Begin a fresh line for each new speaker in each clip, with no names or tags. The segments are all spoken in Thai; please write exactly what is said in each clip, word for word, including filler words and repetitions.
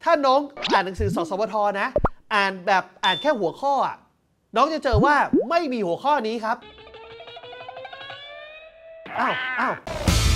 ถ้าน้องอ่านหนังสือสสวทนะอ่านแบบอ่านแค่หัวข้ออ่ะน้องจะเจอว่าไม่มีหัวข้อนี้ครับอ้าวอ้าว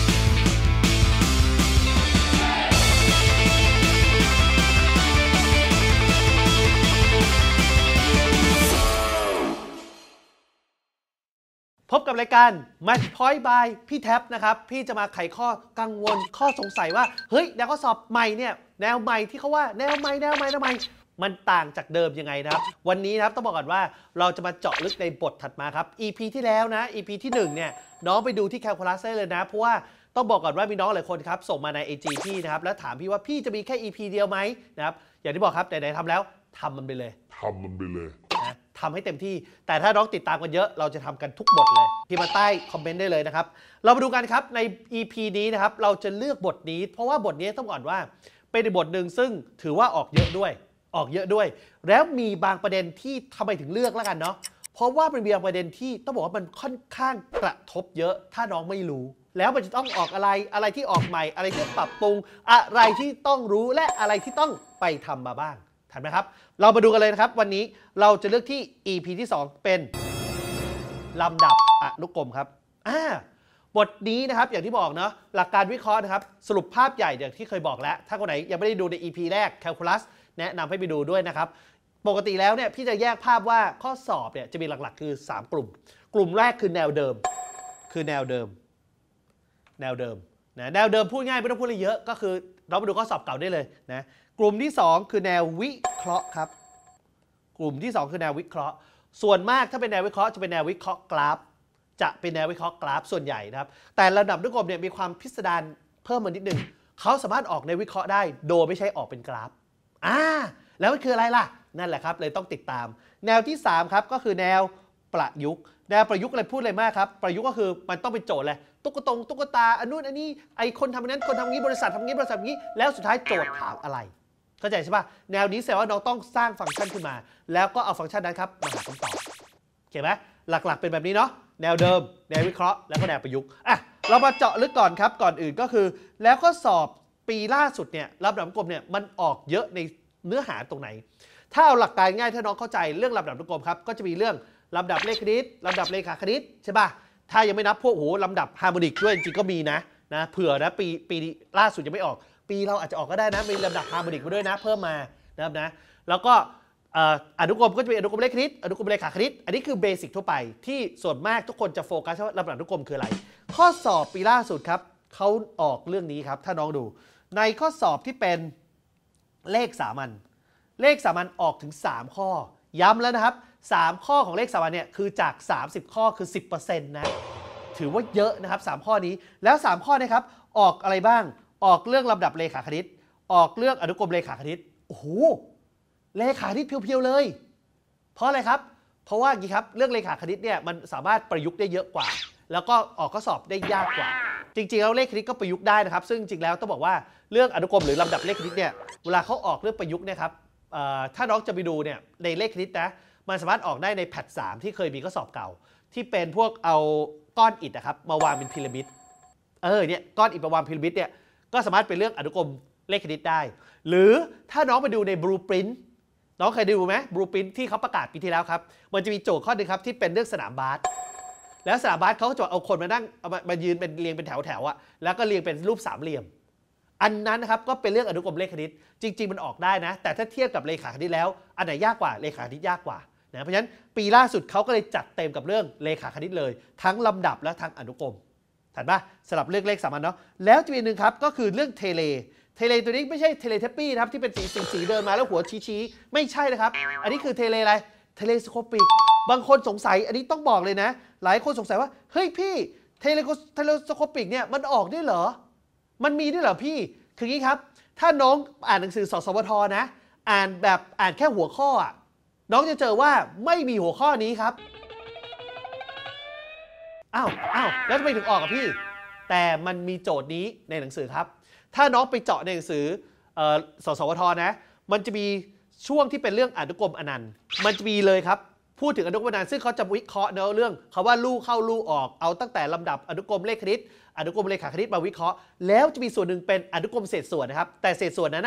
พบกับรายการ Match Point by พี่แท็บนะครับพี่จะมาไขข้อกังวลข้อสงสัยว่าเฮ้ยแนวข้อสอบใหม่เนี่ยแนวใหม่ที่เขาว่าแนวใหม่แนวใหม่แนวใหม่มันต่างจากเดิมยังไงนะครับวันนี้นะครับต้องบอกก่อนว่าเราจะมาเจาะลึกในบทถัดมาครับ อี พี ที่แล้วนะ อี พี ที่หนึ่งเนี่ยน้องไปดูที่แคลคูลัสได้เลยนะเพราะว่าต้องบอกก่อนว่ามีน้องหลายคนครับส่งมาใน ไอ จี พี่นะครับแล้วถามพี่ว่าพี่จะมีแค่ อี พี เดียวไหมนะครับอย่างที่บอกครับไหนๆทำแล้วทำมันไปเลย
ทำมันไปเลย
นะทำให้เต็มที่แต่ถ้าน้องติดตามกันเยอะเราจะทำกันทุกบทเลยพิมพ์มาใต้คอมเมนต์ได้เลยนะครับเรามาดูกันครับใน อี พี นี้นะครับเราจะเลือกบทนี้เพราะว่าบทนี้ต้องก่อนว่าเป็นบทหนึ่งซึ่งถือว่าออกเยอะด้วยออกเยอะด้วยแล้วมีบางประเด็นที่ทำไมถึงเลือกแล้วกันเนาะเพราะว่าเป็นบางประเด็นที่ต้องบอกว่ามันค่อนข้างกระทบเยอะถ้าน้องไม่รู้แล้วมันจะต้องออกอะไรอะไรที่ออกใหม่อะไรที่ปรับปรุงอะไรที่ต้องรู้และอะไรที่ต้องไปทำมาบ้างทันไหมครับเรามาดูกันเลยนะครับวันนี้เราจะเลือกที่ อี พี ที่สองเป็นลำดับอนุกรมครับอ่าบทนี้นะครับอย่างที่บอกเนาะหลักการวิเคราะห์นะครับสรุปภาพใหญ่อย่างที่เคยบอกแล้วถ้าคนไหนยังไม่ได้ดูใน อี พี แรกแคลคูลัสแนะนำให้ไปดูด้วยนะครับปกติแล้วเนี่ยพี่จะแยกภาพว่าข้อสอบเนี่ยจะมีหลักๆคือสามกลุ่มกลุ่มแรกคือแนวเดิมคือแนวเดิมแนวเดิมนะแนวเดิมพูดง่ายไม่ต้องพูดอะไรเยอะก็คือเราไปดูข้อสอบเก่าได้เลยนะกลุ่มที่สองคือแนววิเคราะห์ครับกลุ่มที่สองคือแนววิเคราะห์ส่วนมากถ้าเป็นแนววิเคราะห์จะเป็นแนววิเคราะห์กราฟจะเป็นแนววิเคราะห์กราฟส่วนใหญ่นะครับแต่ระดับอนุกรมเนี่ยมีความพิสดารเพิ่มมานิดนึงเขาสามารถออกในวิเคราะห์ได้โดยไม่ใช่ออกเป็นกราฟอ่าแล้วมันคืออะไรล่ะนั่นแหละครับเลยต้องติดตามแนวที่สามครับก็คือแนวประยุกต์แนวประยุกต์อะไรพูดเลยมากครับประยุกต์ก็คือมันต้องเป็นโจทย์เลยตุ๊กตงตุ๊กตาอันนู้นอันนี้ไอคนทำนั้นคนทำงี้บริษัททำงี้บริษัททำงี้แล้วสุดท้ายโจทย์ถามอะไรเข้าใจใช่ป่ะแนวนี้แสดงว่าน้องต้องสร้างฟังก์ชันขึ้นมาแล้วก็เอาฟังก์ชันนั้นครับมาหาคำตอบเห็นไหมหลักๆเป็นแบบนี้เนาะแนวเดิมแนววิเคราะห์แล้วก็แนวประยุกต์อ่ะเรามาเจาะลึกก่อนครับก่อนอื่นก็คือแล้วก็สอบปีล่าสุดเนี่ยลำดับอนุกรมเนี่ยมันออกเยอะในเนื้อหาตรงไหนถ้าเอาหลักการง่ายถ้าน้องเข้าใจเรื่องลำดับอนุกรมครับก็จะมีเรื่องลำดับเลขคณิตลำดับเลขาคณิตใช่ป่ะถ้ายังไม่นับพวกโหลำดับฮาร์โมนิกด้วยจริงๆก็มีนะนะเผื่อนะปีปีล่าสุดยังไม่ออกปีเราอาจจะออกก็ได้นะมีลำดับฮาร์โมนิกมาด้วยนะเพิ่มมานะครับนะแล้วก็อนุกรมก็จะเป็นอนุกรมเลขคณิตอนุกรมเลขาคณิตอันนี้คือเบสิกทั่วไปที่ส่วนมากทุกคนจะโฟกัสว่าลำดับอนุกรมคืออะไรข้อสอบปีล่าสุดครับเขาออกเรื่องนี้ครับถ้าน้องดูในข้อสอบที่เป็นเลขสามัญเลขสามัญออกถึงสามข้อย้ำแล้วนะครับสามข้อของเลขสามัญเนี่ยคือจากสามสิบข้อคือ สิบเปอร์เซ็นต์ นะถือว่าเยอะนะครับสามข้อนี้แล้วสามข้อนะครับออกอะไรบ้างออกเรื่องลำดับเลขาคณิตออกเรื่องอนุกรมเลขาคณิตโอ้โหเลขาคณิตเพียวๆเลยเพราะอะไรครับเพราะว่าอย่างนี้ครับเรื่องเลขาคณิตเนี่ยมันสามารถประยุกต์ได้เยอะกว่าแล้วก็ออกข้อสอบได้ยากกว่าจริงๆแล้วเลขคณิตก็ประยุกต์ได้นะครับซึ่งจริงๆแล้วต้องบอกว่าเรื่องอนุกรมหรือลำดับเลขคณิตเนี่ยเวลาเขาออกเรื่องประยุกต์เนี่ยครับถ้าน้องจะไปดูเนี่ยในเลขคณิตนะมันสามารถออกได้ในแพทสามที่เคยมีข้อสอบเก่าที่เป็นพวกเอาก้อนอิฐนะครับมาวางเป็นพีระมิดเออเนี่ยก้อนอิฐมาวางพีระมิดเนี่ยก็สามารถเป็นเรื่องอนุกรมเลขคณิตได้หรือถ้าน้องไปดูในบลูพรินท์น้องเคยดูไหมบลูพรินท์ที่เขาประกาศปีที่แล้วครับมันจะมีโจทย์ข้อหนึ่งครับที่เป็นเรื่องสนามบาสแล้วสนามบาสเขาจะเอาคนมานั่งมายืนเป็นเรียงเป็นแถวแถวอะแล้วก็เรียงเป็นรูปสามเหลี่ยมอันนั้นนะครับก็เป็นเรื่องอนุกรมเลขคณิตจริงๆมันออกได้นะแต่ถ้าเทียบกับเลขาคณิตแล้วอันไหนยากกว่าเลขาคณิตยากกว่านะเพราะฉะนั้นปีล่าสุดเขาก็เลยจัดเต็มกับเรื่องเลขาคณิตเลยทั้งลำดับและทั้งอนุกรมถัดมาสลับเรื่องเลขสามัญเนาะแล้วจะมีหนึ่งครับก็คือเรื่องเทเลเทเลตัวนี้ไม่ใช่เทเลเทปปี้นะครับที่เป็นสีสีสีเดินมาแล้วหัวชี้ๆไม่ใช่นะครับอันนี้คือเทเลอะไรเทเลสโคปิกบางคนสงสัยอันนี้ต้องบอกเลยนะหลายคนสงสัยว่าเฮ้ยพี่เทเลเทเลสโคปิกเนี่ยมันออกได้เหรอมันมีด้วยเหรอพี่คืองี้ครับถ้าน้องอ่านหนังสือสสวทนะอ่านแบบอ่านแค่หัวข้ออ่ะน้องจะเจอว่าไม่มีหัวข้อนี้ครับอ้าวอ้าวแล้วทำไมถึงออกอะพี่แต่มันมีโจทย์นี้ในหนังสือครับถ้าน้องไปเจาะในหนังสือสสวทนะมันจะมีช่วงที่เป็นเรื่องอนุกรมอนันต์มันจะมีเลยครับพูดถึงอนุกรมอนันต์ซึ่งเขาจะวิเคราะห์เนื้อเรื่องเขาว่าลู่เข้าลู่ออกเอาตั้งแต่ลำดับอนุกรมเลขคณิตอนุกรมเลขาคณิตมาวิเคราะห์แล้วจะมีส่วนหนึ่งเป็นอนุกรมเศษส่วนนะครับแต่เศษส่วนนั้นน่ะ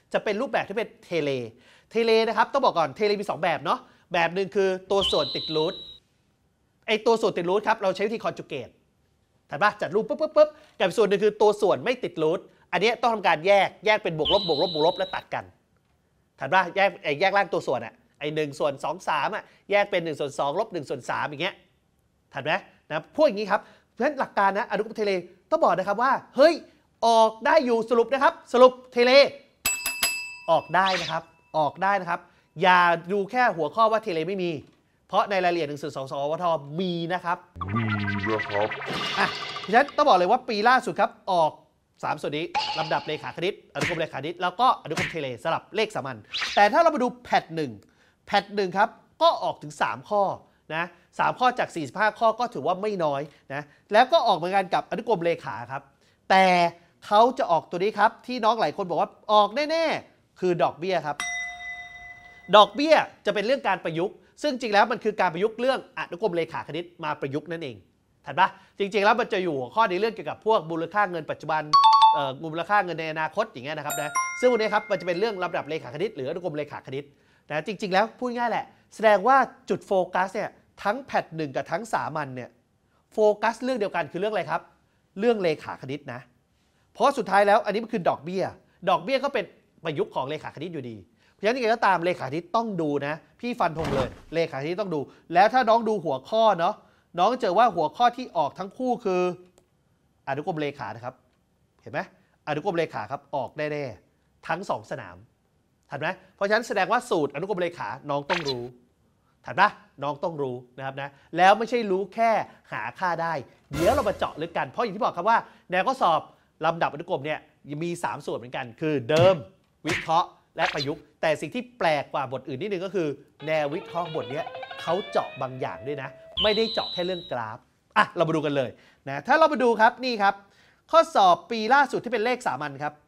จะเป็นรูปแบบที่เป็นเทเลเทเลนะครับต้องบอกก่อนเทเลมีสองแบบเนาะแบบหนึ่งคือตัวส่วนติดรูทไอตัวส่วนติดรูทครับเราใช้วิธีคอนจูเกตถัดมาจัดรูปปุ๊บปุ๊บปุ๊บกับส่วนหนึ่งคือตัวส่วนไม่ติดรูทอันนี้ต้องทำการแยกแยกเป็นบวกลบบวกลบบวกลบแล้วตัดกันถัดมาแยกแยกล่างตัวส่วนอ่ะไอหนึ่งส่วนสองสามอ่ะแยกเป็นหนึ่งส่วนสองลบหนึ่งส่วนสามอย่างเงี้ยถัดไหมนะพวกอย่างนี้ครับเพราะฉะนั้นหลักการนะอนุกรมเทเลต้องบอกนะครับว่าเฮ้ยออกได้อยู่สรุปนะครับสรุปเทเลออกได้นะครับออกได้นะครับอย่าดูแค่หัวข้อว่าเทเลไม่มีเพราะในรายละเอียดหนังสือสองสวทมีนะครับมีนะครับอ่ะเพราะฉะนั้นต้องบอกเลยว่าปีล่าสุดครับออกสามส่วนนี้ลำดับเลขาคณิตอนุกรมเลขาคณิตแล้วก็อนุกรมเทเลสลับเลขสามัญแต่ถ้าเรามาดูแพทหนึ่งแพทหนึ่งครับก็ออกถึงสามข้อนะสามข้อจากสี่สิบห้าข้อก็ถือว่าไม่น้อยนะแล้วก็ออกเหมือนกันกับอนุกรมเลขาครับแต่เขาจะออกตัวนี้ครับที่น้องหลายคนบอกว่าออกแน่ๆคือดอกเบี้ยครับดอกเบี้ยจะเป็นเรื่องการประยุกต์ซึ่งจริงแล้วมันคือการประยุกต์เรื่องอนุกรมเลขาคณิตมาประยุกต์นั่นเองถัดปะจริงๆแล้วมันจะอยู่หัวข้อในเรื่องเกี่ยวกับพวกมูลค่าเงินปัจจุบันเอ่อมูลค่าเงินในอนาคตอย่างเงี้ยนะครับนะซึ่งวันนี้ครับมันจะเป็นเรื่องลำดับเลขาคณิตหรืออนุกรมเลขาคณิตนะจริงๆแล้วพูดง่ายแหละแสดงว่าจุดโฟกัสเนี่ยทั้งแพทหนึ่งกับทั้งสามัญเนี่ยโฟกัสเรื่องเดียวกันคือเรื่องอะไรครับเรื่องเลขาคณิตนะเพราะสุดท้ายแล้วอันนี้มันคือดอกเบี้ยดอกเบี้ยก็เป็นประยุกต์ของเลขาคณิตอยู่ดีเพราะฉะนั้นยังไงก็ตามเลขาคณิตต้องดูนะพี่ฟันธงเลยเลขาคณิตต้องดูแล้วถ้าน้องดูหัวข้อเนาะน้องเจอว่าหัวข้อที่ออกทั้งคู่คืออนุกรมเลขานะครับเห็นไหมอนุกรมเลขาครับออกแน่ๆทั้งสองสนามถัดไหมเพราะฉะนั้นแสดงว่าสูตรอนุกรมเลขาน้องต้องรู้ถัดปะน้องต้องรู้นะครับนะแล้วไม่ใช่รู้แค่หาค่าได้เดี๋ยวเรามาเจาะลึกกันเพราะอย่างที่บอกครับว่าแนวข้อสอบลำดับอนุกรมเนี่ยมีสามส่วนเหมือนกันคือเดิมวิเคราะห์และประยุกต์แต่สิ่งที่แปลกกว่าบทอื่นนิดนึงก็คือแนววิเคราะห์บทนี้เขาเจาะบางอย่างด้วยนะไม่ได้เจาะแค่เรื่องกราฟอ่ะเรามาดูกันเลยนะถ้าเรามาดูครับนี่ครับข้อสอบปีล่าสุดที่เป็นเลขสามัญครับ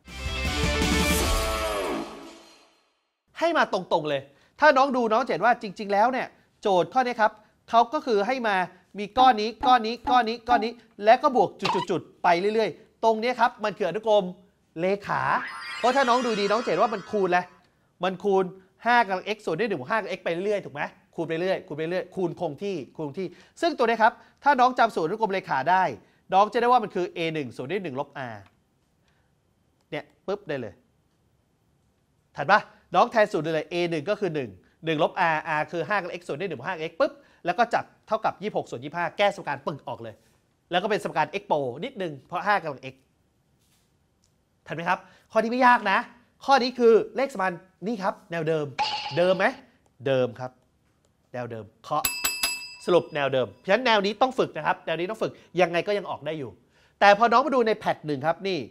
ให้มาตรงๆเลยถ้าน้องดูน้องจะเห็นว่าจริงๆแล้วเนี่ยโจทย์ข้อนี้ครับเขาก็คือให้มามีก้อนนี้ก้อนนี้ก้อนนี้ก้อนนี้และก็บวกจุดๆๆไปเรื่อยๆตรงนี้ครับมันคืออนุกรมเลขาเพราะถ้าน้องดูดีน้องจะเห็นว่ามันคูณแหละมันคูณห้ากำลัง x ส่วนด้วยหนึ่งบวกห้ากำลัง x ไปเรื่อยๆถูกไหมคูณไปเรื่อยคูณไปเรื่อยคูณคงที่คูณคงที่ซึ่งตัวนี้ครับถ้าน้องจำสูตรอนุกรมเลขาได้น้องจะได้ว่ามันคือ a หนึ่งส่วนด้วยหนึ่งลบ r เนี่ยปุ๊บได้เลยถัดปะน้องแทนสูตรเลย a หนึ่งก็คือหนึ่ง หนึ่งลบ r r คือห้ากำลัง x ส่วนด้วยหนึ่งบวกห้า x ปุ๊บแล้วก็จับเท่ากับยี่สิบหกส่วนยี่สิบห้าแก้สมการปึ้งออกเลยแล้วก็เป็นสมการ x โปนิดนึงเพราะห้ากำลัง x ทันไหมครับข้อที่ไม่ยากนะข้อนี้คือเลขสมานนี่ครับแนวเดิมเดิมไหมเดิมครับแนวเดิมเคาะสรุปแนวเดิมเพราะฉะนั้นแนวนี้ต้องฝึกนะครับแนวนี้ต้องฝึกยังไงก็ยังออกได้อยู่แต่พอน้องมาดูในแพทหนึ่งครับนี่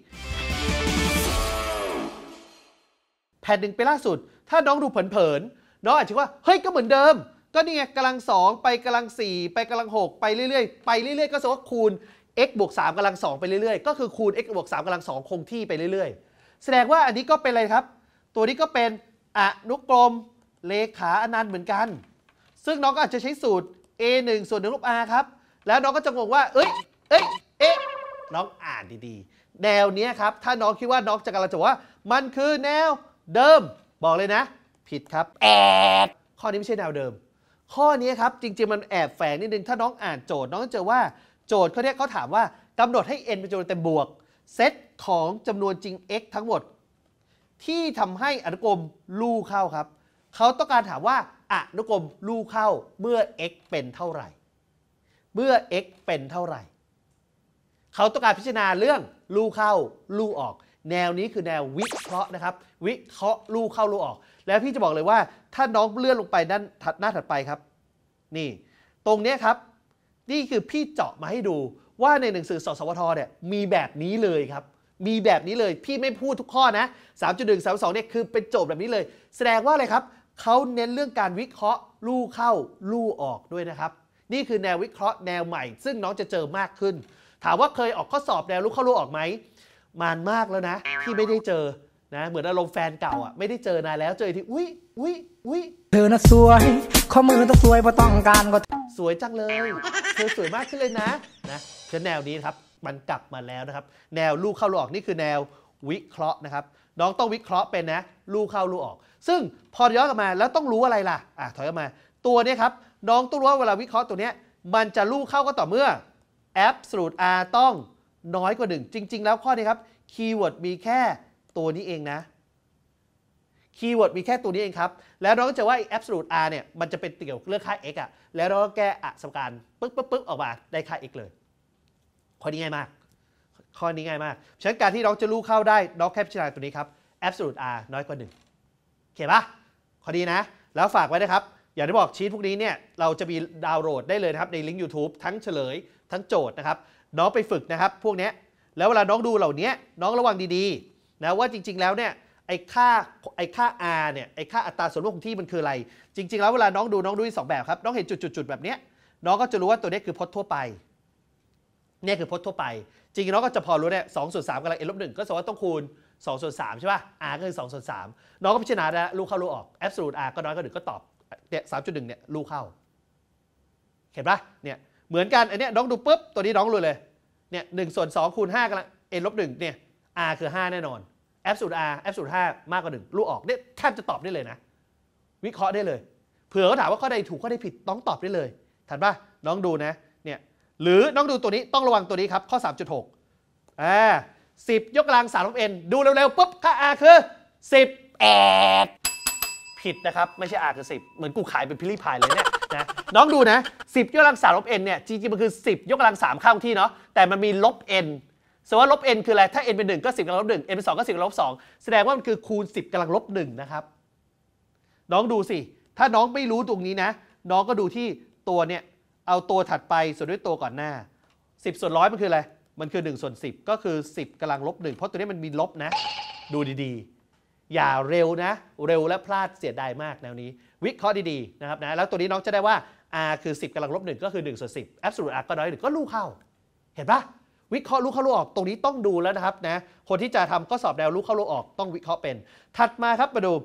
แพทหนึ่งไปล่าสุดถ้าน้องดูเผินๆน้องอาจจะว่าเฮ้ยก็เหมือนเดิมก็นี่ไงกำลังสองไปกำลังสี่ไปกำลังหกไปเรื่อยๆไปเรื่อยๆก็แสดงว่าคูณ x บวกสามกำลังสองไปเรื่อยๆก็คือคูณ x บวกสามกำลังสองคงที่ไปเรื่อยๆแสดงว่าอันนี้ก็เป็นอะไรครับตัวนี้ก็เป็นอนุกรมเลขาอนันต์เหมือนกันซึ่งน้องก็อาจจะใช้สูตร a หนึ่งส่วนหนึ่งลบ r ครับแล้วน้องก็จะงงว่าเอ้ยเอ้ยเอ๊ะน้องอ่านดีๆแนวนี้ครับถ้าน้องคิดว่าน้องจะกำลังจะว่ามันคือแนวเดิมบอกเลยนะผิดครับแอบข้อนี้ไม่ใช่แนวเดิมข้อนี้ครับจริงๆมันแอบแฝงนิดนึงถ้าน้องอ่านโจทย์น้องจะเจอว่าโจทย์เขาเนี่ยเขาถามว่ากำหนดให้ n เป็นจำนวนเต็มบวกเซตของจำนวนจริง x ทั้งหมดที่ทำให้อนุกรมลู่เข้าครับเขาต้องการถามว่าอนุกรมลู่เข้าเมื่อ x เป็นเท่าไหร่เมื่อ x เป็นเท่าไหร่เขาต้องการพิจารณาเรื่องลู่เข้าลู่ออกแนวนี้คือแนววิเคราะห์นะครับวิเคราะห์ลู่เข้าลู่ออกแล้วพี่จะบอกเลยว่าถ้าน้องเลื่อนลงไปด้านหน้าถัดไปครับนี่ตรงนี้ครับนี่คือพี่เจาะมาให้ดูว่าในหนังสือสสวทเนี่ยมีแบบนี้เลยครับมีแบบนี้เลยพี่ไม่พูดทุกข้อนะ สามจุดหนึ่ง สามจุดสอง เนี่ยคือเป็นโจทย์แบบนี้เลยแสดงว่าอะไรครับเขาเน้นเรื่องการวิเคราะห์ลู่เข้าลู่ออกด้วยนะครับนี่คือแนววิเคราะห์แนวใหม่ซึ่งน้องจะเจอมากขึ้นถามว่าเคยออกข้อสอบแนวลู่เข้าลู่ออกไหมมานมากแล้วนะที่ไม่ได้เจอนะเหมือนอารมณ์แฟนเก่าอ่ะไม่ได้เจอนานแล้วเจอที่อุ้ยอุ้ยอุ้ย
เธอน่ะสวยข้อมือต้องสวยเพราะต้องการก็
สวยจังเลยเธอสวยมากขึ้นเลยนะนะคือแนวนี้ครับมันกลับมาแล้วนะครับแนวลู่เข้าลู่ออกนี่คือแนววิเคราะห์นะครับน้องต้องวิเคราะห์เป็นนะลู่เข้าลู่ออกซึ่งพอย้อนกลับมาแล้วต้องรู้อะไรล่ะอ่ะถอยกลับมาตัวนี้ครับน้องต้องรู้ว่าเวลาวิเคราะห์ตัวนี้มันจะลู่เข้าก็ต่อเมื่อ absolute r ต้องน้อยกว่าหนึ่งจริงๆแล้วข้อนี้ครับคีย์เวิร์ดมีแค่ตัวนี้เองนะคีย์เวิร์ดมีแค่ตัวนี้เองครับแล้วน้องจะว่า absolute r เนี่ยมันจะเป็นเกี่ยวกับเรื่องค่า x อ่ะแล้วเราก็แก้อสมการปึ๊บปึ๊บปึ๊บออกมาได้ค่า x เลยข้อนี้ง่ายมากข้อนี้ง่ายมากฉะนั้นการที่น้องจะลู่เข้าได้น้องแค่พิจารณาตัวนี้ครับ absolute r น้อยกว่าหนึ่งโอเคปะข้อดีนะแล้วฝากไว้นะครับอย่างที่บอกชีทพวกนี้เนี่ยเราจะมีดาวน์โหลดได้เลยนะครับในลิงก์ YouTube ทั้งเฉลยทั้งโจทย์นะครับน้องไปฝึกนะครับพวกนี้แล้วเวลาน้องดูเหล่านี้น้องระวังดีๆนะว่าจริงๆแล้วเนี่ยไอ้ค่าไอ้ค่า r เนี่ยไอ้ค่าอัตราส่วนร่วมของที่มันคืออะไรจริงๆแล้วเวลาน้องดูน้องดูที่สองแบบครับน้องเห็นจุดๆแบบเนี้ยน้องก็จะรู้ว่าตัวนี้คือพจน์ทั่วไปเนี่ยคือพจน์ทั่วไปจริงๆน้องก็จะพอรู้เนี่ยสองส่วนสามกำลัง n ลบหนึ่งก็แสดงว่าต้องคูณสองส่วนสามใช่ป่ะ r ก็คือสองส่วนสามน้องก็พิจารณาแล้วลู่เข้าลู่ออก absolute r ก็น้อยกว่าหนึ่งก็ตอบเนี่ย สามจุดหนึ่ง เนี่ยลู่เข้าเห็นป่ะเนี่ยเหมือนกันอันเนี้ยน้องดูปุ๊บตัวนี้น้องรู้เลยเนี่ยหนึ่งส่วนสองคูณห้ากำลัง n ลบหนึ่งเนี่ย r คือห้าแน่นอน absolute r absolute ห้ามากกว่าหนึ่งลู่ออกเนี่ยแทบจะตอบได้เลยนะวิเคราะห์ได้เลยเผื่อเขาถามว่าข้อใดถูกข้อใดผิดต้องตอบได้เลยทันป่ะน้องดูนะเนี่ยหรือน้องดูตัวนี้ต้องระวังตัวนี้ครับข้อ สามจุดหก อ่าสิบยกกำลังสามลบ n ดูเร็วๆปุ๊บค่า r คือสิบแอดผิดนะครับไม่ใช่ r คือสิบเหมือนกูขายเป็นพิลี่พายเลยเนี่ยนะน้องดูนะสิบยกกำลังสามลบ n เนี่ยจริงๆมันคือสิบยกกำลังสามเข้าที่เนาะแต่มันมีลบ n แสดงว่าลบ n คืออะไรถ้า n เป็นหนึ่งก็สิบกำลังลบหนึ่ง n เป็นสองก็สิบกำลังลบสองแสดงว่ามันคือคูณสิบกำลังลบหนึ่งนะครับน้องดูสิถ้าน้องไม่รู้ตรงนี้นะน้องก็ดูที่ตัวเนี่ยเอาตัวถัดไปส่วนด้วยตัวก่อนหน้าสิบส่วนร้อยมันคืออะไรมันคือหนึ่งส่วนสิบก็คือสิบกำลังลบหนึ่งเพราะตัวนี้มันมีลบนะดูดีๆอย่าเร็วนะเร็วและพลาดเสียดายมากแนวนี้วิเคราะห์ดีๆนะครับนะแล้วตัวนี้น้องจะได้ว่า r คือสิบกำลังลบหนึ่งก็คือหนึ่งส่วนสิบ absolute r ก็น้อยหนึ่งก็ลู่เข้าเห็นปะวิเคราะห์ลู่เข้าลู่ออกตรงนี้ต้องดูแล้วนะครับนะคนที่จะทำข้อสอบแนวลู่เข้าลู่ออกต้องวิเคราะห์เป็นถัดมาครับมาดู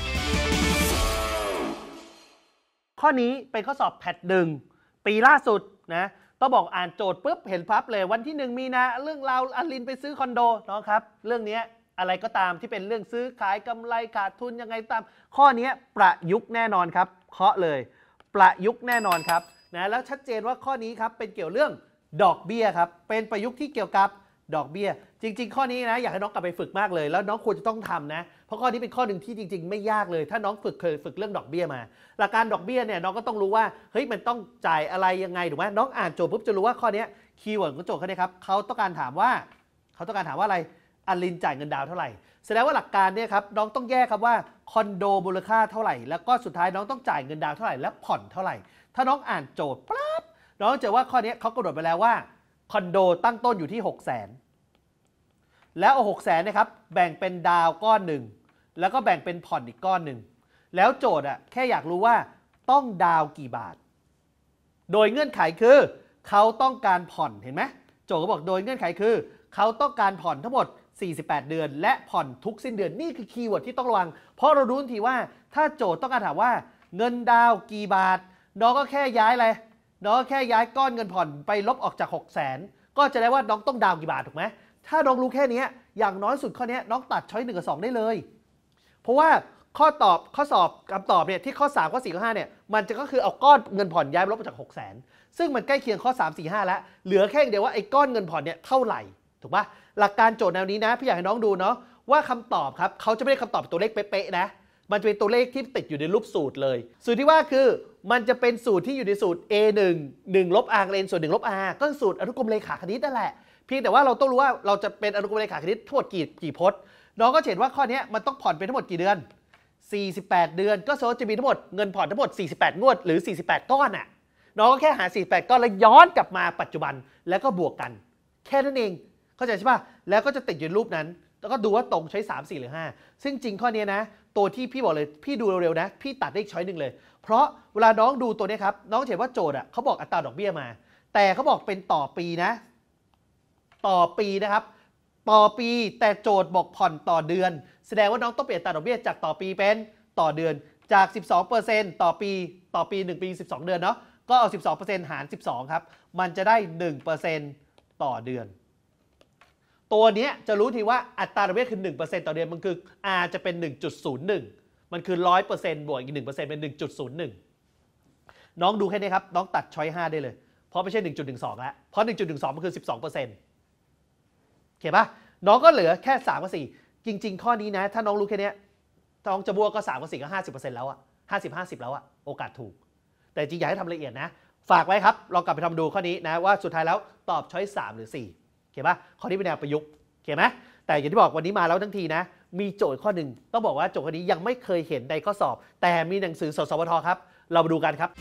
ข้อนี้เป็นข้อสอบแพทหนึ่งปีล่าสุดนะต้องบอกอ่านโจทย์ปุ๊บเห็นพับเลยวันที่หนึ่งมีนาเรื่องราวอลินไปซื้อคอนโดน้องครับเรื่องนี้อะไรก็ตามที่เป็นเรื่องซื้อขายกำไรขาดทุนยังไงตามข้อนี้ประยุกต์แน่นอนครับเคาะเลยประยุกต์แน่นอนครับนะแล้วชัดเจนว่าข้อนี้ครับเป็นเกี่ยวเรื่องดอกเบี้ยครับเป็นประยุกต์ที่เกี่ยวกับดอกเบี้ยจริงๆข้อนี้นะอยากให้น้องกลับไปฝึกมากเลยแล้วน้องควรจะต้องทำนะเพราะข้อนี้เป็นข้อหนึ่งที่จริงๆไม่ยากเลยถ้าน้องฝึกเคยฝึกเรื่องดอกเบี้ยมาหลักการดอกเบี้ยเนี่ยน้องก็ต้องรู้ว่าเฮ้ยมันต้องจ่ายอะไรยังไงถูกไหมน้องอ่านโจทย์ปุ๊บจะรู้ว่าข้อนี้คีย์เวิร์ดของโจทย์เขาเนี่ยครับเขาต้องการถามว่าเขาต้องการถามว่าอะไรอลินจ่ายเงินดาวเท่าไหร่แสดงว่าหลักการเนี่ยครับน้องต้องแยกครับว่าคอนโดมูลค่าเท่าไหร่แล้วก็สุดท้ายน้องต้องจ่ายเงินดาวเท่าไหร่และผ่อนเท่าไหร่ถ้าน้องอ่านโจทย์ปั๊บน้องจะว่าข้อนี้เขากำหนดไปแล้วว่าคอนโดตั้งต้นอยู่ที่หกแสนแล้วเอาหกแสนนะครับแบ่งเป็นดาวก้อนหนึ่งแล้วก็แบ่งเป็นผ่อนอีกก้อนหนึ่งแล้วโจทย์อ่ะแค่อยากรู้ว่าต้องดาวกี่บาทโดยเงื่อนไขคือเขาต้องการผ่อนเห็นไหมโจทย์เขาบอกโดยเงื่อนไขคือเขาต้องการผ่อนทั้งหมดสี่สิบแปดเดือนและผ่อนทุกสิ้นเดือนนี่คือคีย์เวิร์ดที่ต้องระวังเพราะเรารู้ทันทีว่าถ้าโจทย์ต้องการถามว่าเงินดาวกี่บาทน้องก็แค่ย้ายอะไรน้องก็แค่ย้ายก้อนเงินผ่อนไปลบออกจากหกแสนก็จะได้ว่าน้องต้องดาวกี่บาทถูกไหมถ้าน้องรู้แค่นี้อย่างน้อยสุดข้อนี้น้องตัดช้อยหนึ่งกับสองได้เลยเพราะว่าข้อตอบข้อสอบคำตอบเนี่ยที่ข้อสามข้อสี่ข้อห้าเนี่ยมันจะก็คือเอาก้อนเงินผ่อนย้ายลบมาจากหกแสนซึ่งมันใกล้เคียงข้อสาม สี่ ห้าแล้วเหลือแค่เดียวว่าไอ้ก้อนเงินผ่อนเนี่ยเท่าไหร่ถูกปะหลักการโจทย์แนวนี้นะพี่อยากให้น้องดูเนาะว่าคำตอบครับเขาจะไม่ได้คำตอบตัวเลขเป๊ะๆนะมันจะเป็นตัวเลขที่ติดอยู่ในรูปสูตรเลยสูตรที่ว่าคือมันจะเป็นสูตรที่อยู่ในสูตร เอ หนึ่ง หนึ่ง ลบ r เลนส่วนหนึ่งลบ r ก็สูตรอนุกรมเลขาคณิตนั่นแหละเพียงแต่ว่าเราต้องรู้ว่าเราจะเป็นอนุกรมเลขาคณิตทั้งหมดกี่กี่พจน์น้องก็เห็นว่าข้อนี้มันต้องผ่อนเป็นทั้งหมดกี่เดือนสี่สิบแปดเดือนก็โซจะมีทั้งหมดเงินผ่อนทั้งหมดสี่สิบแปดงวดหรือสี่สิบแปดก้อนน่ะน้องก็แค่หาสี่สิบแปดก้อนแล้วย้อนกลับมาปัจจุบันแล้วก็บวกกันแค่นั้นเองเข้าใจใช่ป่ะแล้วก็จะติดอยู่ในรูปนั้นแล้วก็ดูว่าตรงใช้สาม สี่หรือห้าซึ่งจริงข้อนี้นะตัวที่พี่บอกเลยพี่ดูเร็วๆนะพี่ตัดได้อีกช้อยหนึ่งเลยเพราะเวลาน้องดูตัวนี้ครับน้องเห็นว่าโจทย์อ่ะเขาบอกอัตราดอกเบี้ยมาแต่เขาบอกเป็นต่อปีนะต่อปีนะครับต่อปีแต่โจทย์บอกผ่อนต่อเดือนแสดงว่าน้องต้องเปลี่ยนอัตราดอกเบี้ยจากต่อปีเป็นต่อเดือนจาก สิบสองเปอร์เซ็นต์ ต่อปีต่อปีหนึ่งปีสิบสองเดือนเนาะก็เอา สิบสองเปอร์เซ็นต์ หารสิบสองครับมันจะได้ หนึ่งเปอร์เซ็นต์ ต่อเดือนตัวนี้จะรู้ทีว่าอัตราดอกเบี้ยคือ หนึ่งเปอร์เซ็นต์ ต่อเดือนมันคือ R จะเป็น หนึ่งจุดศูนย์หนึ่ง มันคือ หนึ่งร้อยเปอร์เซ็นต์ บวกอีก หนึ่งเปอร์เซ็นต์ เป็น หนึ่งจุดศูนย์หนึ่ง น้องดูแค่นี้ครับน้องตัดช้อยห้าได้เลยเพราะไม่ใช่ หนึ่งจุดหนึ่งสอง แล้วเพราะ หนึ่งจุดหนึ่งสอง มันคือ สิบสองเปอร์เซ็นต์ เข้าปะน้องก็เหลือแค่สามกับสี่จริงๆข้อนี้นะถ้าน้องรู้แค่นี้น้องจะบวกก็สามกับสี่ก็ ห้าสิบเปอร์เซ็นต์ แล้วอะห้าสิบ ห้าสิบแล้วอะโอกาสถูกแต่จริงอยากให้ทำละเอียดนะฝากไว้ครับลองกลับไปทำดูข้อนี้นะว่าสุดท้ายแล้วตอบช้อยสามหรือสี่เข้าปะข้อนี้เป็นแนวประยุกต์เข้าไหมแต่อย่างที่บอกวันนี้มาแล้วทั้งทีนะมีโจทย์ข้อหนึ่งต้องบอกว่าโจทย์ข้อนี้ยังไม่เคยเห็นในข้อสอบแต่มีหนังสือสสวทครับเรามาดูกันครับ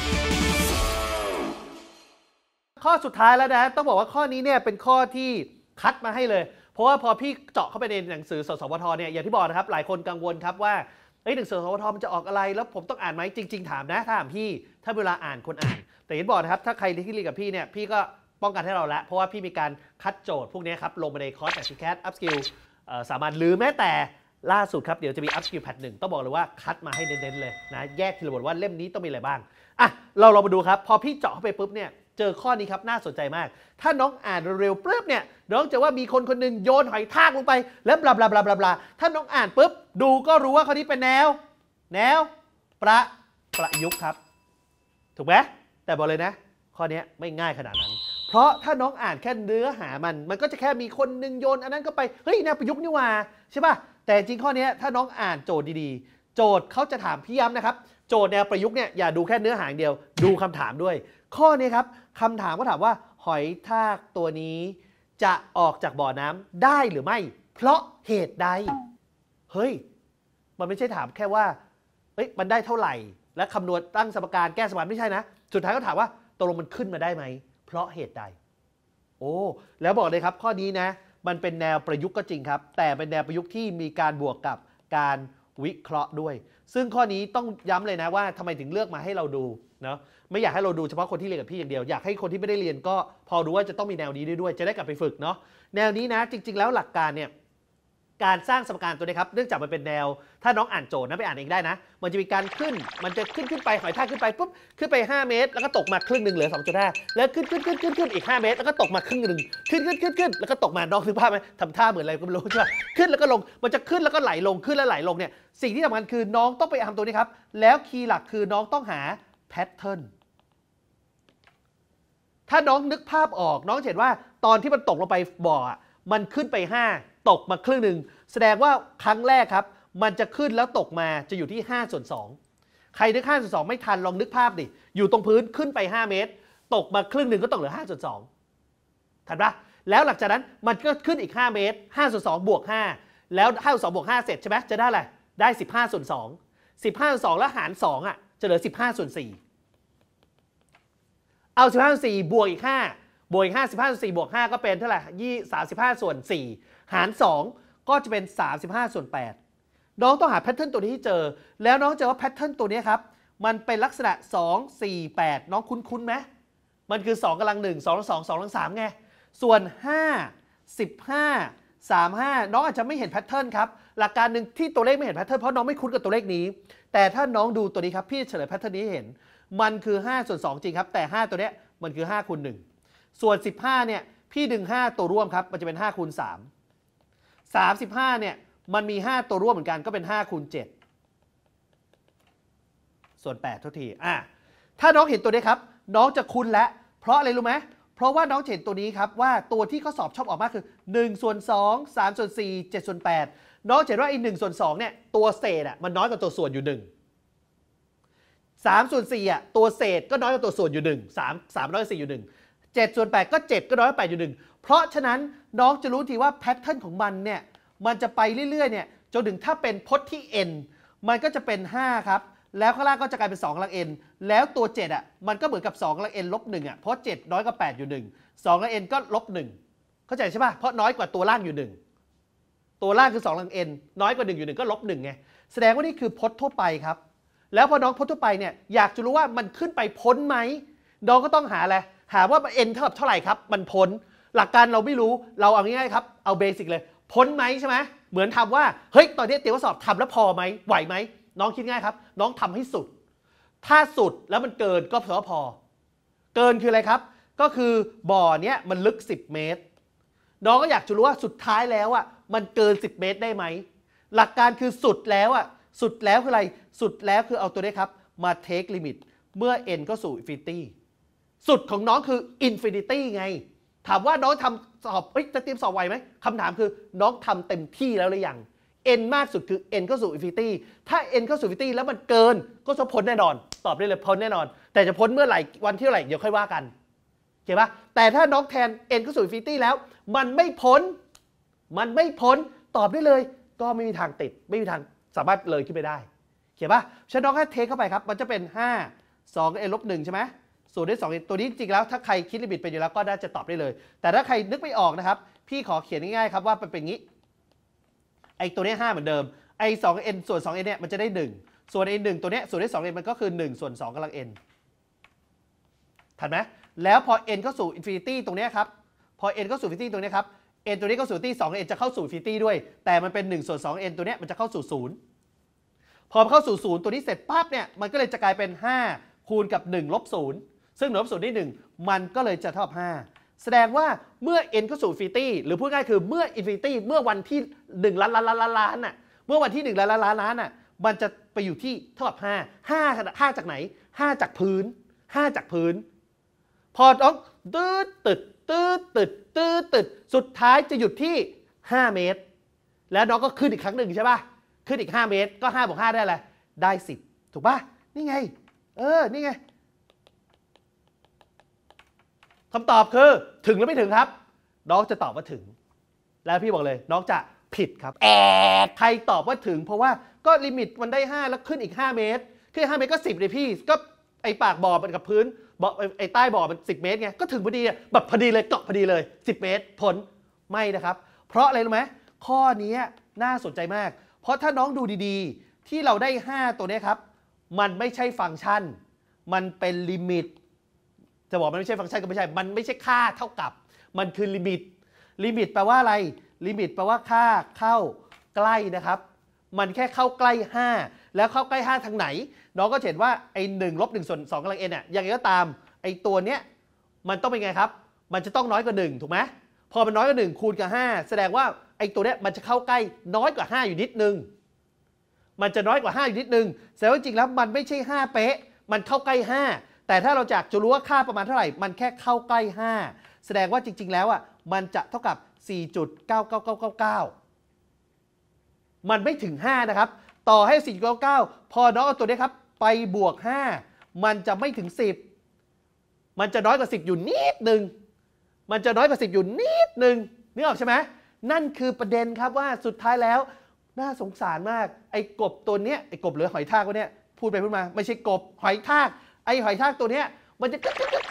ข้อสุดท้ายแล้วนะต้องบอกว่าข้อนี้เนี่ยเป็นข้อที่คัดมาให้เลยเพราะว่าพอพี่เจาะเข้าไปในหนังสือสสวทเนี่ยอย่างที่บอกนะครับหลายคนกังวลครับว่าเอ้ยหนังสือสสวทมันจะออกอะไรแล้วผมต้องอ่านไหมจริงๆถามนะถ้าถามพี่ถ้าเวลาอ่านคนอ่านแต่อย่างที่บอกนะครับถ้าใครที่เรียนกับพี่เนี่ยพี่ก็ป้องกันให้เราแล้วเพราะว่าพี่มีการคัดโจทย์พวกนี้ครับลงไปในคอร์ส Acticat Upskill สามารถหรือแม้แต่ล่าสุดครับเดี๋ยวจะมี Upskill แพทหนึ่งต้องบอกเลยว่าคัดมาให้เน้นๆเลยนะแยกทีละบทว่าเล่มนี้ต้องมีอะไรบ้างอ่ะเราลองมาดูครับพอพี่เจาะเข้าไปปุ๊บเนี่ยเจอข้อนี้ครับน่าสนใจมากถ้าน้องอ่านเร็วๆปุ๊บเนี่ยน้องจะว่ามีคนคนหนึ่งโยนหอยทากลงไปแล้วบลาบลาบลาบลาบลาถ้าน้องอ่านปุ๊บดูก็รู้ว่าข้อนี้เป็นแนวแนวประประยุกต์ครับถูกไหมแต่บอกเลยนะข้อนี้ไม่ง่ายขนาดนั้นเพราะถ้าน้องอ่านแค่เนื้อหามันมันก็จะแค่มีคนหนึ่งโยนอันนั้นก็ไปเฮ้ยแนวประยุกต์นี่ว่าใช่ป่ะแต่จริงข้อนี้ถ้าน้องอ่านโจทย์ดีๆโจทย์เขาจะถามพี่ย้ำนะครับโจทย์แนวประยุกต์เนี่ยอย่าดูแค่เนื้อหาอย่างเดียวดูคำถามด้วยข้อนี้ครับคำถามก็ถามว่าหอยทากตัวนี้จะออกจากบ่อน้ำได้หรือไม่เพราะเหตุใดเฮ้ยมันไม่ใช่ถามแค่ว่าเอ้ยมันได้เท่าไหร่และคำนวณตั้งสมการแก้สมการไม่ใช่นะสุดท้ายก็ถามว่าตกลงมันขึ้นมาได้ไหมเพราะเหตุใดโอ้แล้วบอกเลยครับข้อนี้นะมันเป็นแนวประยุกต์ก็จริงครับแต่เป็นแนวประยุกต์ที่มีการบวกกับการวิเคราะห์ด้วยซึ่งข้อนี้ต้องย้ำเลยนะว่าทำไมถึงเลือกมาให้เราดูเนาะไม่อยากให้เราดูเฉพาะคนที่เรียนกับพี่อย่างเดียวอยากให้คนที่ไม่ได้เรียนก็พอรู้ว่าจะต้องมีแนวนี้ด้วยจะได้กลับไปฝึกเนาะแนวนี้นะจริงๆแล้วหลักการเนี่ยการสร้างสมการตัวนี้ครับเนื่องจากมันเป็นแนวถ้าน้องอ่านโจทย์นะไปอ่านเองได้นะมันจะมีการขึ้นมันจะขึ้นขึ้นไปหอยทากขึ้นไปปุ๊บขึ้นไปห้าเมตรแล้วก็ตกมาครึ่งหนึ่งเหลือ สองจุดห้า แล้วขึ้นขึ้นขึ้นขึ้นขึ้นอีกห้าเมตรแล้วก็ตกมาครึ่งหนึ่งขึ้นขึ้นขึ้นขึ้นแล้วก็ตกมาน้องนึกภาพไหมทำท่าเหมือนอะไรก็ไม่รู้ใช่ไหมขึ้นแล้วก็ลงมันจะขึ้นแล้วก็ไหลลงขึ้นแล้วไหลลงเนี่ยสิ่งที่สำคัญคือน้องต้องไปทำตัวนี้ครับแล้วคีย์หลักคือน้องต้องหาแพทเทิร์นถ้าน้องนึกภาพออกน้องเห็นว่าตอนที่มันตกลงไปบ่อมันขึ้นไปห้าตกมาครึ่งหนึ่งแสดงว่าครั้งแรกครับมันจะขึ้นแล้วตกมาจะอยู่ที่ห้าส่วนสองใครนึกห้าส่วนสองไม่ทันลองนึกภาพดิอยู่ตรงพื้นขึ้นไปห้าเมตรตกมาครึ่งหนึ่งก็ตกเหลือห้าส่วนสองทันปะแล้วหลังจากนั้นมันก็ขึ้นอีกห้าเมตรห้าส่วนสองบวกห้าแล้วห้าส่วนสองบวกห้าเสร็จใช่ไหมจะได้อะไรได้สิบห้าส่วนสอง สิบห้าส่วนสองแล้วหารสองอ่ะจะเหลือสิบห้าส่วนสี่เอาสิบห้าส่วนสี่บวกอีกห้าบวกอีกห้า สิบห้าส่วนสี่บวกห้าก็เป็นเท่าไหร่ยี่สามสิบห้าส่วนสี่หารสองก็จะเป็นสามสิบห้าส่วนแปดน้องต้องหาแพทเทิร์นตัวนี้ที่เจอแล้วน้องเจอว่าแพทเทิร์นตัวนี้ครับมันเป็นลักษณะสอง สี่ แปดน้องคุ้นๆไหมมันคือสองกำลังหนึ่ง สองกำลังสอง สองกำลังสามไงส่วนห้า สิบห้า สามสิบห้าน้องอาจจะไม่เห็นแพทเทิร์นครับหลักการหนึ่งที่ตัวเลขไม่เห็นแพทเทิร์นเพราะน้องไม่คุ้นกับตัวเลขนี้แต่ถ้าน้องดูตัวนี้ครับพี่เฉลยแพทเทิร์นนี้ให้เห็นมันคือห้าส่วนสองจริงครับแต่ห้าตัวเนี้ยมันคือห้าคูณหนึ่งส่วนสิบห้าเนี่ยพี่ดึงห้าตัวร่วมครับมันจะเป็นห้าคูณสาม สามสิบห้าเนี่ยมันมีห้าตัวร่วมเหมือนกันก็เป็นห้าคูณเจ็ดส่วนแปดเท่าทีอ่ะถ้าน้องเห็นตัวนี้ครับน้องจะคุ้นแล้วเพราะอะไรรู้ไหมเพราะว่าน้องเห็นตัวนี้ครับว่าตัวที่ข้อสอบชอบออกมากคือหนึ่งส่วนสอง สามส่วนสี่ เจ็ดส่วนแปดน้องเห็นว่าไอ้หนึ่งส่วนสองเนี่ยตัวเศษอ่ะมันน้อยกว่าตัวส่วนอยู่หนึ่ง สามส่วนสี่อ่ะตัวเศษก็น้อยกว่าตัวส่วนอยู่หนึ่ง สาม สามน้อยกว่าสี่อยู่หนึ่ง เจ็ดส่วนแปดก็เจ็ดก็น้อยกว่าแปดอยู่หนึ่งเพราะฉะนั้นน้องจะรู้ทีว่าแพทเทิร์นของมันเนี่ยมันจะไปเรื่อยๆเนี่ยจนถึงถ้าเป็นพจน์ที่ n มันก็จะเป็นห้าครับแล้วข้างล่างก็จะกลายเป็นสองกำลัง n แล้วตัวเจ็ดอ่ะมันก็เหมือนกับสองกำลัง n ลบหนึ่งอ่ะเพราะเจ็ดน้อยกว่าแปดอยู่หนึ่ง สองกำลัง n ก็ลบหนึ่งเข้าใจใช่ป่ะเพราะน้อยกว่าตัวล่างอยู่หนึ่งตัวล่างคือสองกำลัง n น้อยกว่าหนึ่งอยู่หนึ่งก็ลบหนึ่งไงแสดงว่านี่คือพจน์ทั่วไปครับแล้วพอน้องพจน์ทั่วไปเนี่ยอยากจะรู้ว่ามันขึ้นไปพ้นไหมน้องก็ต้องหาอะไรหาว่า n เท่ากับเท่าไหร่ครับมันพ้นหลักการเราไม่รู้เราเอาง่ายๆครับเอาเบสิกเลยพ้นไหมใช่ไหมเหมือนทำว่าเฮ้ยตอนนี้เตรียมข้อสอบทำแล้วพอไหมไหวไหมน้องคิดง่ายครับน้องทำให้สุดถ้าสุดแล้วมันเกินก็พอเกินคืออะไรครับก็คือบ่อเนี้ยมันลึกสิบเมตรน้องก็อยากจะรู้ว่าสุดท้ายแล้วอ่ะมันเกินสิบเมตรได้ไหมหลักการคือสุดแล้วอ่ะสุดแล้วคืออะไรสุดแล้วคือเอาตัวนี้ครับมาเทคลิมิตเมื่อ n ก็สู่ infinity สุดของน้องคือ infinity ไงถามว่าน้องทำสอบเอ้ยจะเตรียมสอบไหวไหมคำถามคือน้องทำเต็มที่แล้วหรือยัง n มากสุดคือ n ก็สู่ infinity ถ้า n ก็สู่ infinity แล้วมันเกินก็จะพ้นแน่นอนตอบได้เลยพ้นแน่นอนแต่จะพ้นเมื่อไหร่วันที่เท่าไหร่เดี๋ยวค่อยว่ากันเข้าใจปะแต่ถ้าน้องแทน n ก็สู่ infinity แล้วมันไม่พ้นมันไม่พ้นตอบได้เลยก็ไม่มีทางติดไม่มีทางสามารถเลยขึ้นไปได้เข้าใจปะฉะนั้นน้องแค่เทคเข้าไปครับมันจะเป็นห้า สอง n ลบหนึ่งใช่ไหมสูตรได้สอง n ตัวนี้จริงๆแล้วถ้าใครคิดลิมิตเป็นอยู่แล้วก็น่าจะตอบได้เลยแต่ถ้าใครนึกไม่ออกนะครับพี่ขอเขียนง่ายๆครับว่ามันเป็นอย่างนี้ไอ้ตัวนี้ห้าเหมือนเดิมไอ้สอง n ส่วนสอง n เนี่ยมันจะได้หนึ่งส่วนไอ้หนึ่งตัวเนี้ยส่วนได้สอง n มันก็คือหนึ่งส่วนสองกำลัง n ทันไหมแล้วพอ n เข้าสู่ infinity ตรงนี้ครับพอ n เข้าสู่ infinity ตรงนี้ครับ n ตัวนี้เข้าสู่ infinity สอง n จะเข้าสู่ infinity ด้วยแต่มันเป็นหนึ่งส่วนสอง n ตัวเนี้ยมันจะเข้าสู่ศูนย์พอเข้าสู่ศูนย์ตัวนี้เสร็จปั๊บเนี่ยมันก็เลยจะกลายเป็นห้าคูณกับหนึ่งลบศูนย์ซึ่งหนึ่งลบศูนย์ได้หนึ่งมันก็เลยจะเท่ากับห้าแสดงว่าเมื่อ n เข้าสู่ infinity หรือพูดง่ายคือเมื่อ infinity เมื่อวันที่หนึ่งล้านล้านล้านล้านล้านน่ะเมื่อวันที่หนึ่งล้านล้านล้านล้านน่ะมันจะไปอยู่ที่เท่ากับห้า ห้า ห้าจากไหนห้าจากพื้นห้าจากพื้นพอต้องตืดตึดตืดตึดตืดตึดสุดท้ายจะหยุดที่ห้าเมตรแล้วน้องก็ขึ้นอีกครั้งหนึ่งใช่ป่ะขึ้นอีกห้าเมตรก็ห้าบวกห้าได้อะไรได้สิบถูกป่ะนี่ไงเออนี่ไงคำตอบคือถึงหรือไม่ถึงครับน้องจะตอบว่าถึงแล้วพี่บอกเลยน้องจะผิดครับแอบใครตอบว่าถึงเพราะว่าก็ลิมิตมันได้ห้าแล้วขึ้นอีกห้าเมตรขึ้นห้าเมตรก็สิบเลยพี่ก็ไอปากบ่อมันกับพื้นบ่อไอใต้บ่อมันสิบเมตรไงก็ถึงพอดีแบบพอดีเลยเกาะพอดีเลยสิบเมตรพ้นไม่นะครับเพราะอะไรรู้ไหมข้อนี้น่าสนใจมากเพราะถ้าน้องดูดีๆที่เราได้ห้าตัวนี้ครับมันไม่ใช่ฟังก์ชันมันเป็นลิมิตจะบอกมันไม่ใช่ฟังก์ชันก็ไม่ใช่มันไม่ใช่ค่าเท่ากับมันคือลิมิตลิมิตแปลว่าอะไรลิมิตแปลว่าค่าเข้าใกล้นะครับมันแค่เข้าใกล้ห้าแล้วเข้าใกล้ห้าทางไหนน้องก็เห็นว่าไอ้หนึ่งลบหนึ่งส่วนสองกำลัง n เนี่ยยังไงก็ตามไอ้ตัวเนี้ยมันต้องเป็นไงครับมันจะต้องน้อยกว่าหนึ่งถูกไหมพอมันน้อยกว่าหนึ่งคูณกับห้าแสดงว่าไอ้ตัวเนี้ยมันจะเข้าใกล้น้อยกว่าห้าอยู่นิดนึงมันจะน้อยกว่าห้าอยู่นิดนึงแสดงว่าจริงแล้วมันไม่ใช่ห้าเป๊ะมันเข้าใกล้ห้าแต่ถ้าเราอยากจะรู้ว่าค่าประมาณเท่าไหร่มันแค่เข้าใกล้ห้าแสดงว่าจริงๆแล้วอ่ะมันจะเท่ากับ สี่จุดเก้าเก้าเก้าเก้าเก้า มันไม่ถึงห้านะครับต่อให้ สี่จุดเก้าเก้า พอน้องเอาตัวนี้ครับไปบวกห้ามันจะไม่ถึงสิบมันจะน้อยกว่าสิบอยู่นิดนึงมันจะน้อยกว่าสิบอยู่นิดนึงนึกออกใช่ไหมนั่นคือประเด็นครับว่าสุดท้ายแล้วน่าสงสารมากไอ้กบตัวเนี้ยไอ้กบหรือหอยทากตัวเนี้ยพูดไปพูดมาไม่ใช่กบหอยทากไอ้หอยทากตัวเนี้ยมันจะ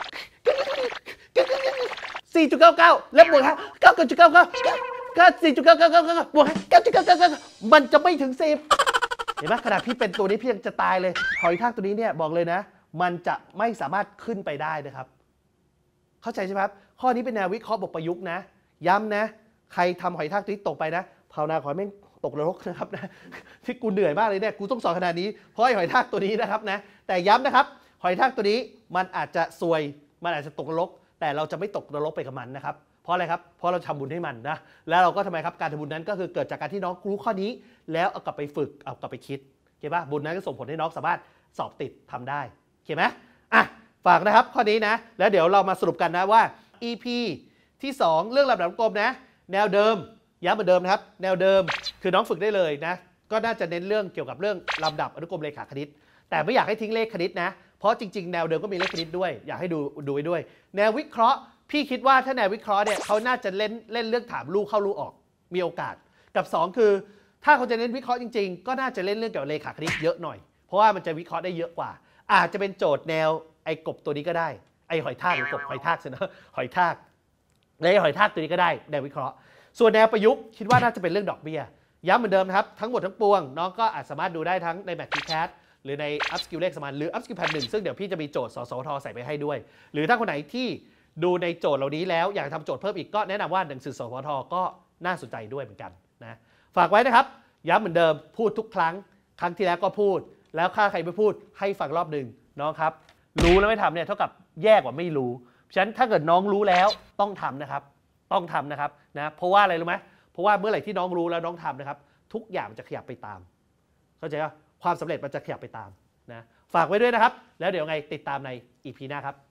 สี่จุดเก้าเก้า แล้วบวกห้า เก้าจุดเก้าเก้า ก็ สี่จุดเก้าเก้าเก้า บวกห้า เก้าจุดเก้าเก้า มันจะไม่ถึงสิบเห็นไหมขนาดพี่เป็นตัวนี้พี่ยังจะตายเลยหอยทากตัวนี้เนี่ยบอกเลยนะมันจะไม่สามารถขึ้นไปได้นะครับเข้าใจใช่ไหมครับข้อนี้เป็นแนววิเคราะห์บทประยุกต์นะย้ำนะใครทำหอยทากตัวนี้ตกไปนะภาวนาขอให้แม่งตกนรกนะครับนะที่กูเหนื่อยมากเลยเนี่ยกูต้องสอนขนาดนี้เพราะไอ้หอยทากตัวนี้นะครับนะแต่ย้ำนะครับหอยทากตัวนี้มันอาจจะซวยมันอาจจะตกนรกแต่เราจะไม่ตกนรกไปกับมันนะครับเพราะอะไรครับเพราะเราทำบุญให้มันนะแล้วเราก็ทำไมครับการทำบุญนั้นก็คือเกิดจากการที่น้องรู้ข้อนี้แล้วเอากลับไปฝึกเอากลับไปคิดเข้าใจป่ะบุญนั้นก็ส่งผลให้น้องสามารถสอบติดทำได้เข้าใจไหมอ่ะฝากนะครับข้อนี้นะแล้วเดี๋ยวเรามาสรุปกันนะว่า อี พี ที่สองเรื่องลำดับกลมนะแนวเดิมย้ำเหมือนเดิมนะครับแนวเดิมคือน้องฝึกได้เลยนะก็น่าจะเน้นเรื่องเกี่ยวกับเรื่องลำดับอนุกรมเลขาคณิตแต่ไม่อยากให้ทิ้งเลขคณิตนะเพราะจริงๆแนวเดิมก็มีเลขคณิตด้วยอยากให้ดูดูไว้ด้วยแนววิเคราะห์พี่คิดว่าถ้าแนววิเคราะห์เนี่ยเขาน่าจะเล่นเล่นเรื่องถามลูกเข้าลูกออกมีโอกาสกับสองคือถ้าเขาจะเน้นวิเคราะห์จริงๆก็น่าจะเล่นเรื่องเกี่ยวกับเลขาคณิตเยอะหน่อยเพราะว่ามันจะวิเคราะห์ได้เยอะกว่าอาจจะเป็นโจทย์แนวไอ้กบตัวนี้ก็ได้ไอ้หอยทากหรือกบหอยทากสินะหอยทากในหอยทากตัวนี้ก็ได้แนววิเคราะห์ส่วนแนวประยุกต์คิดว่าน่าจะเป็นเรื่องดอกเบี้ยย้ำเหมือนเดิมนะครับทั้งหมดทั้งปวงน้องก็อาจสามารถดูได้ทั้งในแมททีแคสหรือใน Up Skill เลขสมานหรือ Up Skill แผ่นหนึ่งซึ่งเดี๋ยวพี่จะมีโจทย์สสวทใส่ไปให้ด้วยหรือถ้าคนไหนที่ดูในโจทย์เหล่านี้แล้วอยากทำโจทย์เพิ่มอีกก็แนะนำว่าหนังสือสสวทก็น่าสนใจด้วยเหมือนกันนะฝากไว้นะครับย้ำเหมือนเดิมพูดทุกครั้งครั้งที่แล้วก็พูดแล้วถ้าใครไม่พูดให้ฟังรอบหนึ่งน้องครับรู้แล้วไม่ทำเนี่ยเท่ากับแย่กว่าไม่รู้ฉะนั้นถ้าเกิดน้องรู้แล้วต้องทำนะครับต้องทำนะครับนะเพราะว่าอะไรรู้ไหมเพราะว่าเมื่อไหร่ที่น้องรู้แล้วน้องทำนะครับทุกอย่างมันจะขยับไปตามเข้าใจว่าความสำเร็จมันจะขยับไปตามนะฝากไว้ด้วยนะครับแล้วเดี๋ยวไงติดตามใน อี พี หน้าครับ